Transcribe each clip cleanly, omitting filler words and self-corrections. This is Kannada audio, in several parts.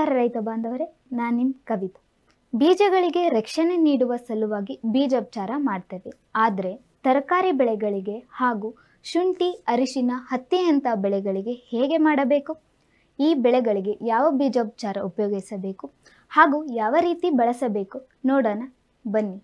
ನಮಸ್ಕಾರ ರೈತ ಬಾಂಧವರೇ, ನಾನು ನಿಮ್ಮ ಕವಿತಾ. ಬೀಜಗಳಿಗೆ ರಕ್ಷಣೆ ನೀಡುವ ಸಲುವಾಗಿ ಬೀಜೋಪಚಾರ ಮಾಡ್ತೇವೆ. ಆದರೆ ತರಕಾರಿ ಬೆಳೆಗಳಿಗೆ ಹಾಗೂ ಶುಂಠಿ, ಅರಿಶಿನ, ಹತ್ತಿಯಂಥ ಬೆಳೆಗಳಿಗೆ ಹೇಗೆ ಮಾಡಬೇಕು? ಈ ಬೆಳೆಗಳಿಗೆ ಯಾವ ಬೀಜೋಪಚಾರ ಉಪಯೋಗಿಸಬೇಕು ಹಾಗೂ ಯಾವ ರೀತಿ ಬಳಸಬೇಕು ನೋಡೋಣ ಬನ್ನಿ.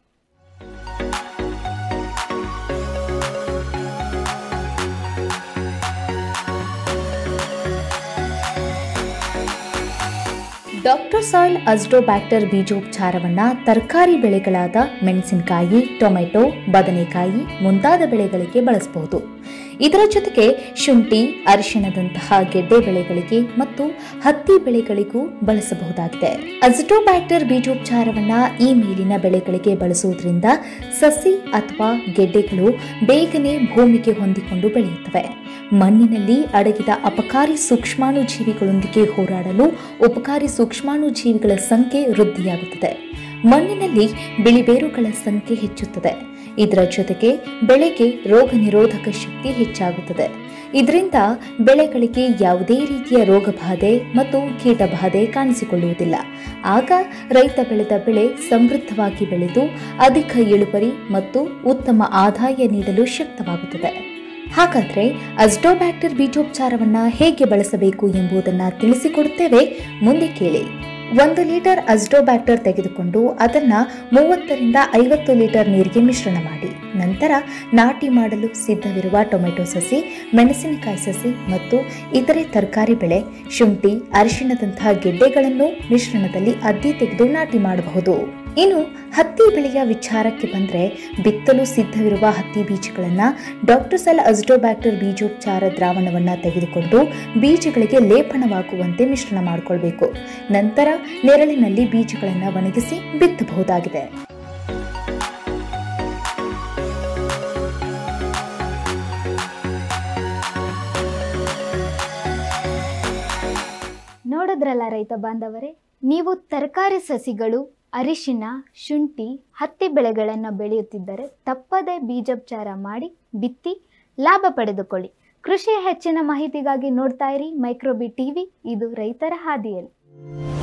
ಡಾಕ್ಟರ್ ಸಾಯಿಲ್ ಅಜಿಟೋಬ್ಯಾಕ್ಟರ್ ಬೀಜೋಪಚಾರವನ್ನು ತರಕಾರಿ ಬೆಳೆಗಳಾದ ಮೆಣಸಿನಕಾಯಿ, ಟೊಮೆಟೊ, ಬದನೆಕಾಯಿ ಮುಂತಾದ ಬೆಳೆಗಳಿಗೆ ಬಳಸಬಹುದು. ಇದರ ಜೊತೆಗೆ ಶುಂಠಿ, ಅರಿಶಿಣದಂತಹ ಗೆಡ್ಡೆ ಬೆಳೆಗಳಿಗೆ ಮತ್ತು ಹತ್ತಿ ಬೆಳೆಗಳಿಗೂ ಬಳಸಬಹುದಾಗಿದೆ. ಅಜಿಟೋಬ್ಯಾಕ್ಟರ್ ಬೀಜೋಪಚಾರವನ್ನು ಈ ಮೇಲಿನ ಬೆಳೆಗಳಿಗೆ ಬಳಸುವುದರಿಂದ ಸಸಿ ಅಥವಾ ಗೆಡ್ಡೆಗಳು ಬೇಗನೆ ಭೂಮಿಗೆ ಹೊಂದಿಕೊಂಡು ಬೆಳೆಯುತ್ತವೆ. ಮಣ್ಣಿನಲ್ಲಿ ಅಡಗಿದ ಅಪಕಾರಿ ಸೂಕ್ಷ್ಮಾಣುಜೀವಿಗಳೊಂದಿಗೆ ಹೋರಾಡಲು ಉಪಕಾರಿ ಸೂಕ್ಷ್ಮಾಣುಜೀವಿಗಳ ಸಂಖ್ಯೆ ವೃದ್ಧಿಯಾಗುತ್ತದೆ. ಮಣ್ಣಿನಲ್ಲಿ ಬಿಳಿಬೇರುಗಳ ಸಂಖ್ಯೆ ಹೆಚ್ಚುತ್ತದೆ. ಇದರ ಜೊತೆಗೆ ಬೆಳೆಗೆ ರೋಗ ನಿರೋಧಕ ಶಕ್ತಿ ಹೆಚ್ಚಾಗುತ್ತದೆ. ಇದರಿಂದ ಬೆಳೆಗಳಿಗೆ ಯಾವುದೇ ರೀತಿಯ ರೋಗ ಬಾಧೆ ಮತ್ತು ಕೀಟ ಬಾಧೆ ಕಾಣಿಸಿಕೊಳ್ಳುವುದಿಲ್ಲ. ಆಗ ರೈತ ಬೆಳೆದ ಬೆಳೆ ಸಮೃದ್ಧವಾಗಿ ಬೆಳೆದು ಅಧಿಕ ಇಳುವರಿ ಮತ್ತು ಉತ್ತಮ ಆದಾಯ ನೀಡಲು ಶಕ್ತವಾಗುತ್ತದೆ. ಹಾಗಾದರೆ ಅಜಿಟೋಬ್ಯಾಕ್ಟರ್ ಬೀಜೋಪಚಾರವನ್ನು ಹೇಗೆ ಬಳಸಬೇಕು ಎಂಬುದನ್ನು ತಿಳಿಸಿಕೊಡುತ್ತೇವೆ, ಮುಂದೆ ಕೇಳಿ. 1 ಲೀಟರ್ ಅಜಿಟೋಬ್ಯಾಕ್ಟರ್ ತೆಗೆದುಕೊಂಡು ಅದನ್ನು 30 ರಿಂದ 50 ಲೀಟರ್ ನೀರಿಗೆ ಮಿಶ್ರಣ ಮಾಡಿ. ನಂತರ ನಾಟಿ ಮಾಡಲು ಸಿದ್ಧವಿರುವ ಟೊಮೆಟೊ ಸಸಿ, ಮೆಣಸಿನಕಾಯಿ ಸಸಿ ಮತ್ತು ಇತರೆ ತರಕಾರಿ ಬೆಳೆ, ಶುಂಠಿ, ಅರಿಶಿಣದಂತಹ ಗೆಡ್ಡೆಗಳನ್ನು ಮಿಶ್ರಣದಲ್ಲಿ ಅದ್ದಿ ತೆಗೆದು ನಾಟಿ ಮಾಡಬಹುದು. ಇನ್ನು ಹತ್ತಿ ಬೆಳೆಯ ವಿಚಾರಕ್ಕೆ ಬಂದರೆ, ಬಿತ್ತಲು ಸಿದ್ಧವಿರುವ ಹತ್ತಿ ಬೀಜಗಳನ್ನು ಡಾಕ್ಟರ್ ಸಾಯಿಲ್ ಅಜಿಟೋಬ್ಯಾಕ್ಟರ್ ಬೀಜೋಪಚಾರ ದ್ರಾವಣವನ್ನು ತೆಗೆದುಕೊಂಡು ಬೀಜಗಳಿಗೆ ಲೇಪನವಾಗುವಂತೆ ಮಿಶ್ರಣ ಮಾಡಿಕೊಳ್ಬೇಕು. ನಂತರ ನೆರಳಿನಲ್ಲಿ ಬೀಜಗಳನ್ನು ಒಣಗಿಸಿ ಬಿತ್ತಬಹುದಾಗಿದೆ. ನೋಡಿದ್ರಲ್ಲ ರೈತ ಬಾಂಧವರೇ, ನೀವು ತರಕಾರಿ ಸಸಿಗಳು, ಅರಿಶಿನ, ಶುಂಠಿ, ಹತ್ತಿ ಬೆಳೆಗಳನ್ನು ಬೆಳೆಯುತ್ತಿದ್ದರೆ ತಪ್ಪದೇ ಬೀಜೋಪಚಾರ ಮಾಡಿ ಬಿತ್ತಿ ಲಾಭ ಪಡೆದುಕೊಳ್ಳಿ. ಕೃಷಿಯ ಹೆಚ್ಚಿನ ಮಾಹಿತಿಗಾಗಿ ನೋಡ್ತಾ ಇರಿ ಮೈಕ್ರೋಬಿ ಟಿವಿ. ಇದು ರೈತರ ಹಾದಿಯಲ್ಲಿ.